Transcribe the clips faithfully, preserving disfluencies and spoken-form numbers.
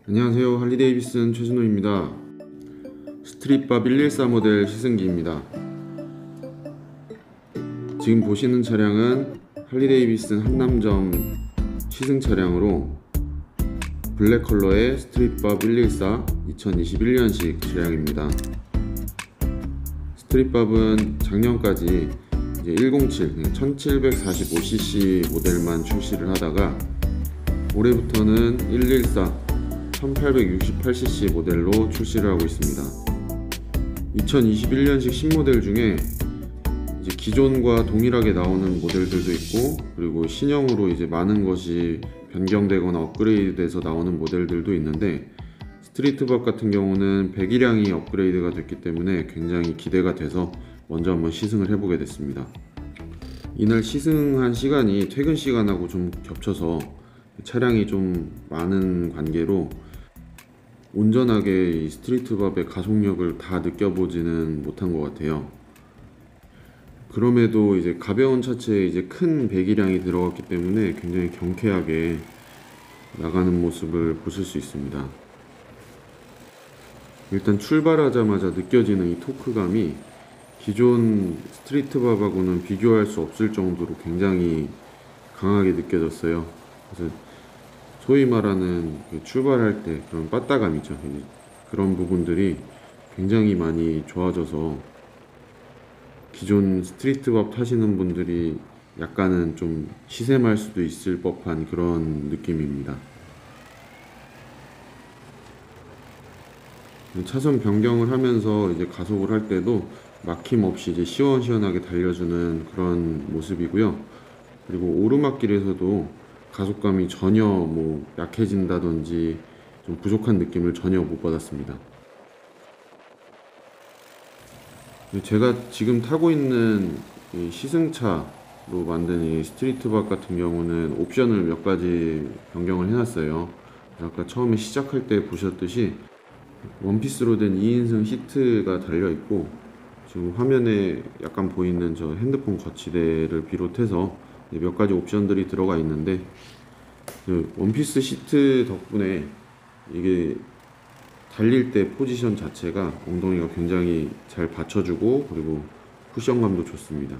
안녕하세요, 할리데이비슨 최진호입니다. 스트릿밥 일일사 모델 시승기입니다. 지금 보시는 차량은 할리데이비슨 한남점 시승 차량으로 블랙 컬러의 스트릿밥 일일사 이천이십일 년식 차량입니다. 스트릿밥은 작년까지 이제 백칠, 천칠백사십오 씨씨 모델만 출시를 하다가 올해부터는 일일사 천팔백육십팔 씨씨 모델로 출시를 하고 있습니다. 이천이십일 년식 신모델 중에 이제 기존과 동일하게 나오는 모델들도 있고, 그리고 신형으로 이제 많은 것이 변경되거나 업그레이드돼서 나오는 모델들도 있는데, 스트리트밥 같은 경우는 배기량이 업그레이드가 됐기 때문에 굉장히 기대가 돼서 먼저 한번 시승을 해보게 됐습니다. 이날 시승한 시간이 퇴근 시간하고 좀 겹쳐서 차량이 좀 많은 관계로 온전하게 이 스트리트밥의 가속력을 다 느껴보지는 못한 것 같아요. 그럼에도 이제 가벼운 차체에 이제 큰 배기량이 들어갔기 때문에 굉장히 경쾌하게 나가는 모습을 보실 수 있습니다. 일단 출발하자마자 느껴지는 이 토크감이 기존 스트리트밥하고는 비교할 수 없을 정도로 굉장히 강하게 느껴졌어요. 그래서 소위 말하는 그 출발할 때 그런 빠따감 있죠. 그런 부분들이 굉장히 많이 좋아져서 기존 스트리트밥 타시는 분들이 약간은 좀 시샘할 수도 있을 법한 그런 느낌입니다. 차선 변경을 하면서 이제 가속을 할 때도 막힘없이 이제 시원시원하게 달려주는 그런 모습이고요. 그리고 오르막길에서도 가속감이 전혀 뭐 약해진다든지 좀 부족한 느낌을 전혀 못 받았습니다. 제가 지금 타고 있는 이 시승차로 만든 이 스트리트밥 같은 경우는 옵션을 몇 가지 변경을 해놨어요. 아까 처음에 시작할 때 보셨듯이 원피스로 된 이 인승 시트가 달려있고, 지금 화면에 약간 보이는 저 핸드폰 거치대를 비롯해서 몇 가지 옵션들이 들어가 있는데, 그 원피스 시트 덕분에 이게 달릴 때 포지션 자체가 엉덩이가 굉장히 잘 받쳐주고, 그리고 쿠션감도 좋습니다.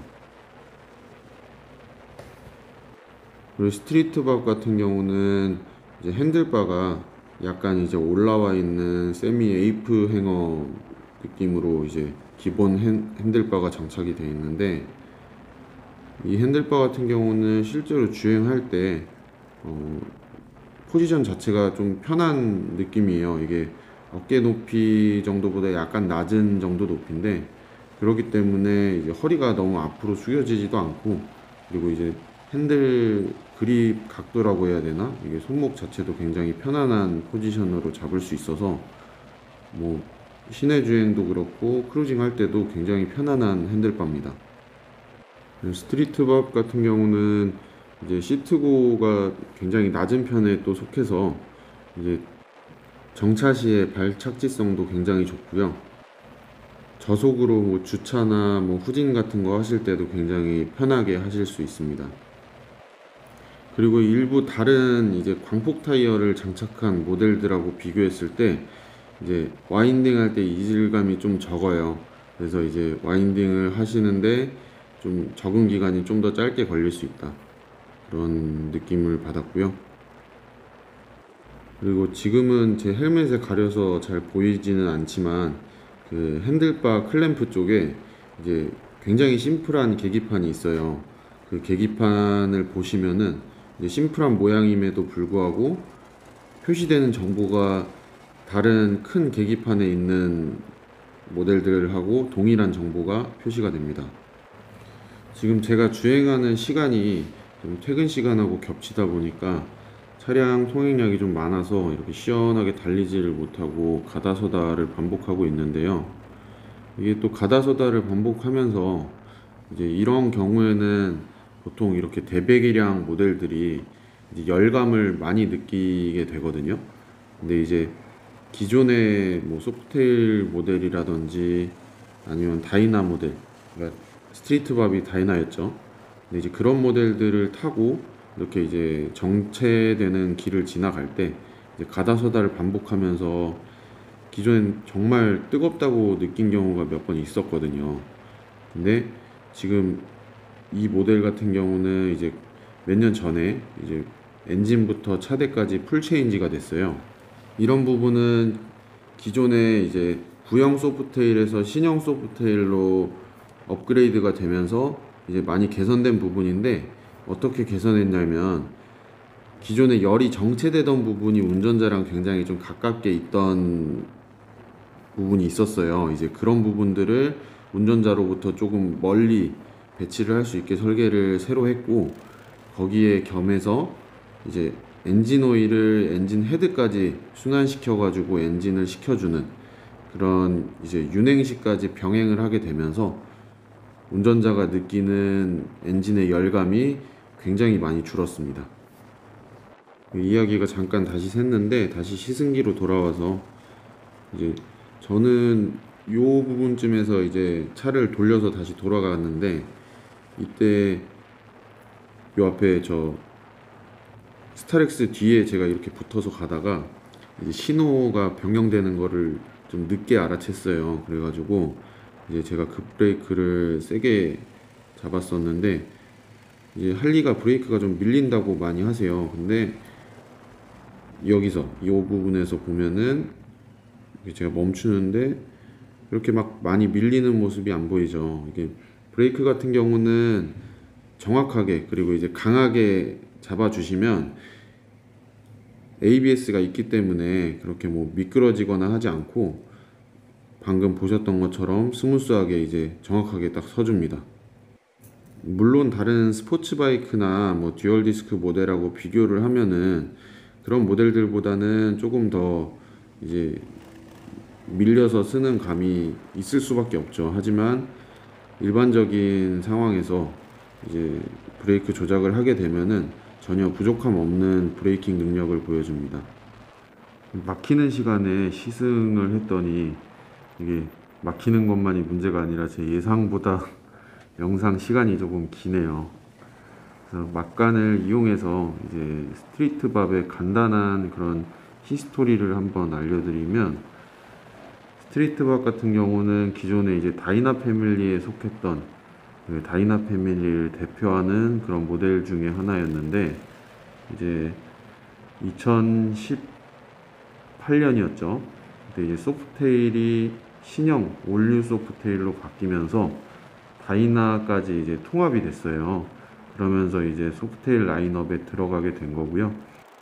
그리고 스트리트밥 같은 경우는 이제 핸들바가 약간 이제 올라와 있는 세미 에이프 행어 느낌으로 이제 기본 핸들바가 장착이 되어 있는데, 이 핸들바 같은 경우는 실제로 주행할 때 어, 포지션 자체가 좀 편한 느낌이에요. 이게 어깨 높이 정도보다 약간 낮은 정도 높이인데, 그렇기 때문에 이제 허리가 너무 앞으로 숙여지지도 않고, 그리고 이제 핸들 그립 각도라고 해야 되나? 이게 손목 자체도 굉장히 편안한 포지션으로 잡을 수 있어서 뭐 시내 주행도 그렇고 크루징 할 때도 굉장히 편안한 핸들바입니다. 스트리트밥 같은 경우는 이제 시트고가 굉장히 낮은 편에 또 속해서 이제 정차 시에 발 착지성도 굉장히 좋고요. 저속으로 뭐 주차나 뭐 후진 같은 거 하실 때도 굉장히 편하게 하실 수 있습니다. 그리고 일부 다른 이제 광폭 타이어를 장착한 모델들하고 비교했을 때 이제 와인딩 할 때 이질감이 좀 적어요. 그래서 이제 와인딩을 하시는데 좀 적응 기간이 좀 더 짧게 걸릴 수 있다, 그런 느낌을 받았고요. 그리고 지금은 제 헬멧에 가려서 잘 보이지는 않지만 그 핸들바 클램프 쪽에 이제 굉장히 심플한 계기판이 있어요. 그 계기판을 보시면은 이제 심플한 모양임에도 불구하고 표시되는 정보가 다른 큰 계기판에 있는 모델들하고 동일한 정보가 표시가 됩니다. 지금 제가 주행하는 시간이 좀 퇴근 시간하고 겹치다 보니까 차량 통행량이 좀 많아서 이렇게 시원하게 달리지를 못하고 가다서다를 반복하고 있는데요. 이게 또 가다서다를 반복하면서 이제 이런 경우에는 보통 이렇게 대배기량 모델들이 이제 열감을 많이 느끼게 되거든요. 근데 이제 기존의 뭐 소프테일 모델이라든지 아니면 다이나 모델, 그러니까 스트리트밥이 다이나였죠. 근데 이제 그런 모델들을 타고 이렇게 이제 정체되는 길을 지나갈 때 이제 가다서다를 반복하면서 기존엔 정말 뜨겁다고 느낀 경우가 몇 번 있었거든요. 근데 지금 이 모델 같은 경우는 이제 몇 년 전에 이제 엔진부터 차대까지 풀 체인지가 됐어요. 이런 부분은 기존에 이제 구형 소프트테일에서 신형 소프트테일로 업그레이드가 되면서 이제 많이 개선된 부분인데, 어떻게 개선했냐면 기존에 열이 정체되던 부분이 운전자랑 굉장히 좀 가깝게 있던 부분이 있었어요. 이제 그런 부분들을 운전자로부터 조금 멀리 배치를 할 수 있게 설계를 새로 했고, 거기에 겸해서 이제 엔진 오일을 엔진 헤드까지 순환시켜 가지고 엔진을 식혀주는 그런 이제 윤행시까지 병행을 하게 되면서 운전자가 느끼는 엔진의 열감이 굉장히 많이 줄었습니다. 이야기가 잠깐 다시 샜는데 다시 시승기로 돌아와서, 이제 저는 요 부분쯤에서 이제 차를 돌려서 다시 돌아갔는데, 이때 요 앞에 저 스타렉스 뒤에 제가 이렇게 붙어서 가다가 이제 신호가 변경되는 거를 좀 늦게 알아챘어요. 그래가지고 이제 제가 급브레이크를 세게 잡았었는데, 이제 할리가 브레이크가 좀 밀린다고 많이 하세요. 근데 여기서 이 부분에서 보면은 제가 멈추는데 그렇게 막 많이 밀리는 모습이 안 보이죠. 이게 브레이크 같은 경우는 정확하게 그리고 이제 강하게 잡아주시면 에이비에스가 있기 때문에 그렇게 뭐 미끄러지거나 하지 않고 방금 보셨던 것처럼 스무스하게 이제 정확하게 딱 서줍니다. 물론 다른 스포츠 바이크나 뭐 듀얼 디스크 모델하고 비교를 하면은 그런 모델들보다는 조금 더 이제 밀려서 쓰는 감이 있을 수밖에 없죠. 하지만 일반적인 상황에서 이제 브레이크 조작을 하게 되면은 전혀 부족함 없는 브레이킹 능력을 보여줍니다. 막히는 시간에 시승을 했더니 이게 막히는 것만이 문제가 아니라 제 예상보다 영상 시간이 조금 기네요. 그래서 막간을 이용해서 이제 스트리트밥의 간단한 그런 히스토리를 한번 알려드리면, 스트리트밥 같은 경우는 기존에 이제 다이나 패밀리에 속했던 그 다이나 패밀리를 대표하는 그런 모델 중에 하나였는데, 이제 이천십팔 년이었죠. 그때 이제 소프테일이 신형 올뉴 소프테일로 바뀌면서 다이나까지 이제 통합이 됐어요. 그러면서 이제 소프테일 라인업에 들어가게 된 거고요.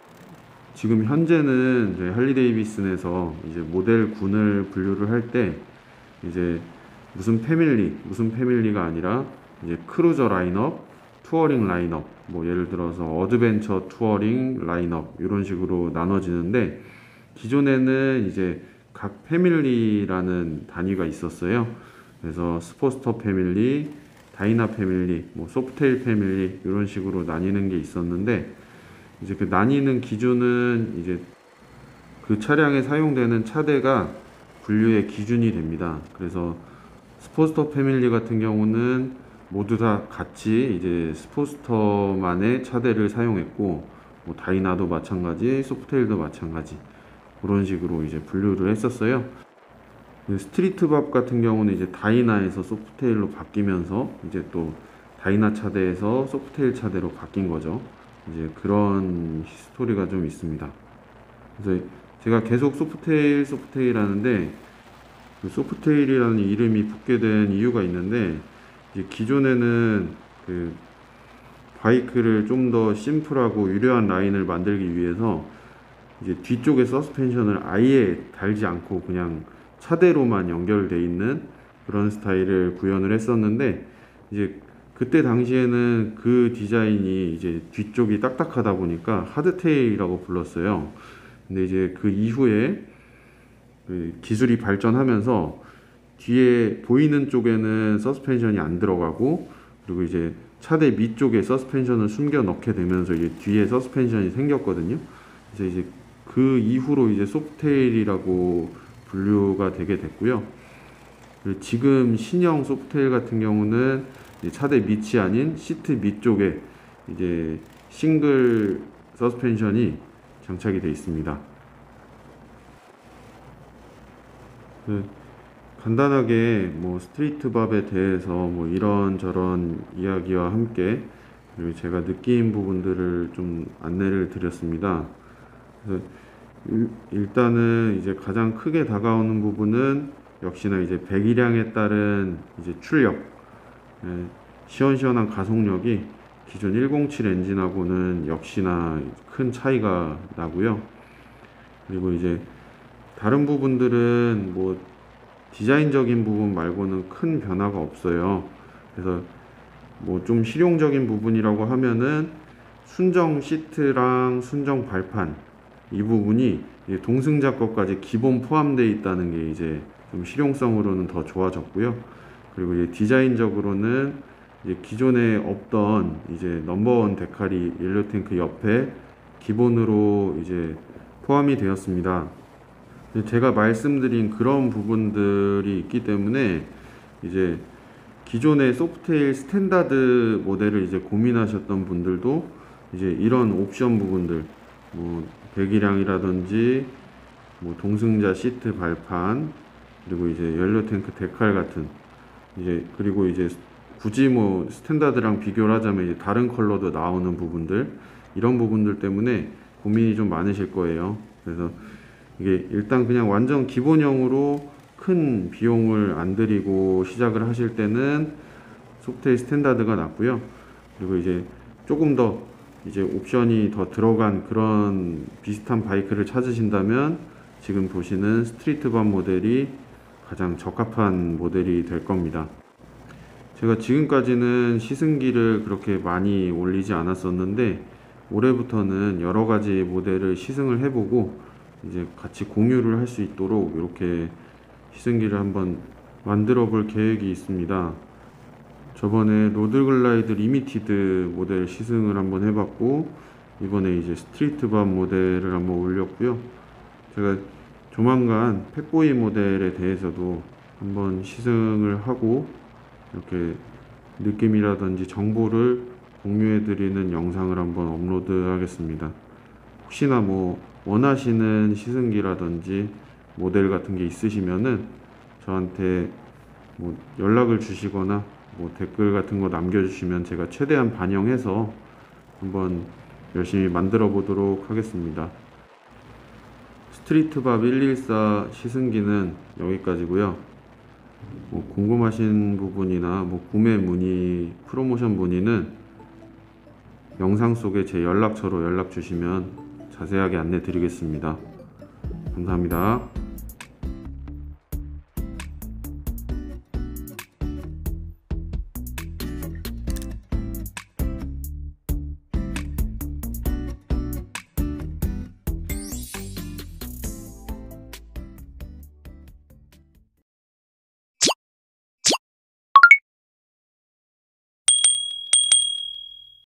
지금 현재는 저희 할리데이비슨에서 이제 모델 군을 분류를 할 때 이제 무슨 패밀리, 무슨 패밀리가 아니라 이제 크루저 라인업, 투어링 라인업, 뭐 예를 들어서 어드벤처 투어링 라인업 이런 식으로 나눠지는데, 기존에는 이제 각 패밀리라는 단위가 있었어요. 그래서 스포스터 패밀리, 다이나 패밀리, 뭐 소프테일 패밀리 이런 식으로 나뉘는 게 있었는데, 이제 그 나뉘는 기준은 이제 그 차량에 사용되는 차대가 분류의 기준이 됩니다. 그래서 스포스터 패밀리 같은 경우는 모두 다 같이 이제 스포스터만의 차대를 사용했고, 뭐 다이나도 마찬가지, 소프테일도 마찬가지 그런 식으로 이제 분류를 했었어요. 스트리트밥 같은 경우는 이제 다이나에서 소프테일로 바뀌면서 이제 또 다이나 차대에서 소프테일 차대로 바뀐 거죠. 이제 그런 히스토리가 좀 있습니다. 그래서 제가 계속 소프테일 소프테일 하는데, 그 소프테일이라는 이름이 붙게 된 이유가 있는데, 이제 기존에는 그 바이크를 좀 더 심플하고 유려한 라인을 만들기 위해서 이제 뒤쪽에 서스펜션을 아예 달지 않고 그냥 차대로만 연결되어 있는 그런 스타일을 구현을 했었는데, 이제 그때 당시에는 그 디자인이 이제 뒤쪽이 딱딱하다 보니까 하드테일이라고 불렀어요. 근데 이제 그 이후에 그 기술이 발전하면서 뒤에 보이는 쪽에는 서스펜션이 안 들어가고, 그리고 이제 차대 밑쪽에 서스펜션을 숨겨 넣게 되면서 이제 뒤에 서스펜션이 생겼거든요. 그래서 이제 그 이후로 이제 소프테일이라고 분류가 되게 됐고요. 그리고 지금 신형 소프테일 같은 경우는 이제 차대 밑이 아닌 시트 밑쪽에 이제 싱글 서스펜션이 장착이 되어 있습니다. 그 간단하게 뭐 스트리트밥에 대해서 뭐 이런저런 이야기와 함께 그리고 제가 느낀 부분들을 좀 안내를 드렸습니다. 그래서 일- 일단은 이제 가장 크게 다가오는 부분은 역시나 이제 배기량에 따른 이제 출력, 예, 시원시원한 가속력이 기존 백칠 엔진하고는 역시나 큰 차이가 나고요. 그리고 이제 다른 부분들은 뭐 디자인적인 부분 말고는 큰 변화가 없어요. 그래서 뭐 좀 실용적인 부분이라고 하면은 순정 시트랑 순정 발판 이 부분이 이제 동승자 것까지 기본 포함되어 있다는 게 이제 좀 실용성으로는 더 좋아졌고요. 그리고 이제 디자인적으로는 이제 기존에 없던 이제 넘버원 데칼이 연료 탱크 옆에 기본으로 이제 포함이 되었습니다. 제가 말씀드린 그런 부분들이 있기 때문에 이제 기존의 소프트웨어 스탠다드 모델을 이제 고민하셨던 분들도 이제 이런 옵션 부분들, 뭐 배기량이라든지 뭐 동승자 시트 발판, 그리고 이제 연료 탱크 데칼 같은 이제 그리고 이제 굳이 뭐 스탠다드랑 비교를 하자면 이제 다른 컬러도 나오는 부분들 이런 부분들 때문에 고민이 좀 많으실 거예요. 그래서 이게 일단 그냥 완전 기본형으로 큰 비용을 안 들이고 시작을 하실 때는 소프트웨어 스탠다드가 낫고요. 그리고 이제 조금 더 이제 옵션이 더 들어간 그런 비슷한 바이크를 찾으신다면 지금 보시는 스트리트밤 모델이 가장 적합한 모델이 될 겁니다. 제가 지금까지는 시승기를 그렇게 많이 올리지 않았었는데 올해부터는 여러 가지 모델을 시승을 해보고 이제 같이 공유를 할 수 있도록 이렇게 시승기를 한번 만들어 볼 계획이 있습니다. 저번에 로드글라이드 리미티드 모델 시승을 한번 해봤고 이번에 이제 스트리트밤 모델을 한번 올렸고요. 제가 조만간 펫보이 모델에 대해서도 한번 시승을 하고 이렇게 느낌이라든지 정보를 공유해 드리는 영상을 한번 업로드 하겠습니다. 혹시나 뭐 원하시는 시승기라든지 모델 같은 게 있으시면은 저한테 뭐 연락을 주시거나 뭐 댓글 같은 거 남겨주시면 제가 최대한 반영해서 한번 열심히 만들어 보도록 하겠습니다. 스트리트밥 백십사 시승기는 여기까지고요. 뭐 궁금하신 부분이나 뭐 구매 문의, 프로모션 문의는 영상 속에 제 연락처로 연락 주시면 자세하게 안내 드리겠습니다. 감사합니다.